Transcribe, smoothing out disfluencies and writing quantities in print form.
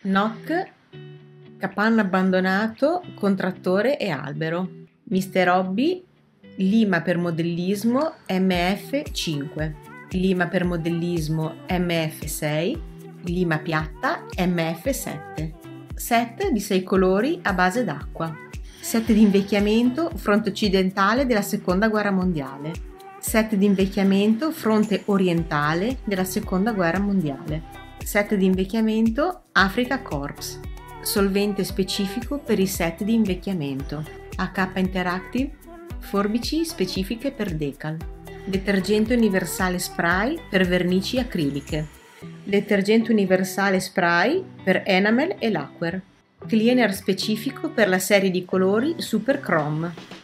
NOC, capanno abbandonato con trattore e albero. Mr. Hobby, lima per modellismo MF5, lima per modellismo MF6, lima piatta MF7. Set di 6 colori a base d'acqua. Set di invecchiamento fronte occidentale della Seconda Guerra Mondiale. Set di invecchiamento fronte orientale della Seconda Guerra Mondiale. Set di invecchiamento Africa Corps. Solvente specifico per i set di invecchiamento. AK Interactive. Forbici specifiche per decal. Detergente universale spray per vernici acriliche. Detergente universale spray per enamel e lacquer. Cleaner specifico per la serie di colori Super Chrome.